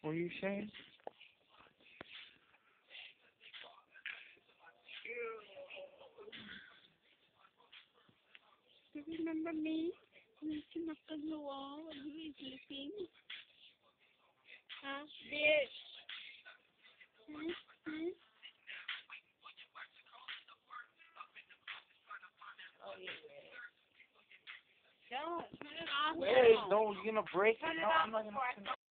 What are you saying? Do you remember me? Reaching up on the wall and you were sleeping? Huh? Yes. Hmm? Hmm? Oh, yeah. Don't turn it off. Wait, no, you're gonna break it. Turn it No, off I'm not gonna before I turn it